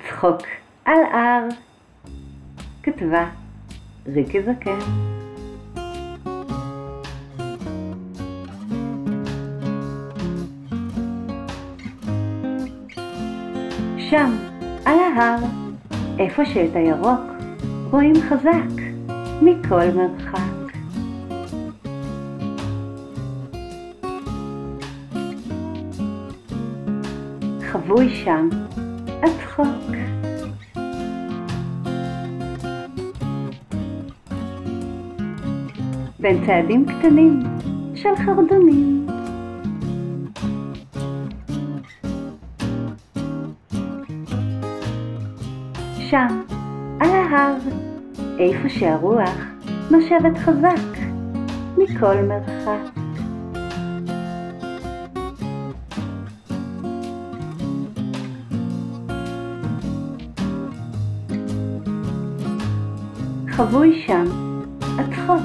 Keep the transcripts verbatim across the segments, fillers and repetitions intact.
צחוק על הר, כתבה ריקי זקן. שם, על ההר, איפה שאת הירוק רואים חזק מכל מרחק. חבוי שם הצחוק. בין צעדים קטנים של חרדונים. שם, על ההר, איפה שהרוח נושבת חזק מכל מרחק. חבוי שם הצחוק.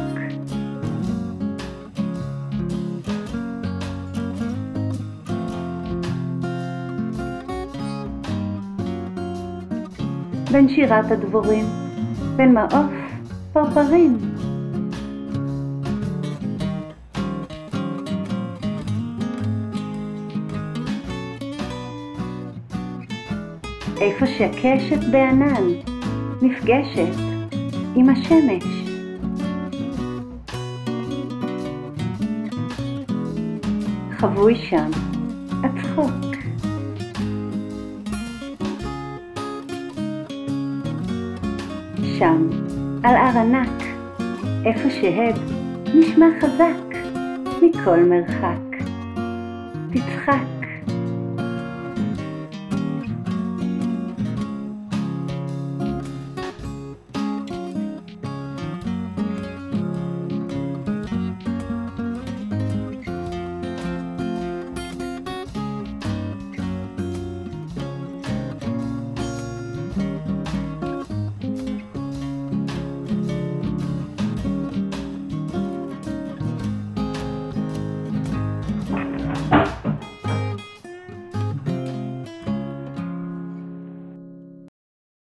בין שירת הדבורים, בין מעוף פרפרים. איפה שהקשת בענן נפגשת עם השמש. חבוי שם הצחוק. שם, על הר ענק, איפה שהד נשמע חזק מכל מרחק. תצחק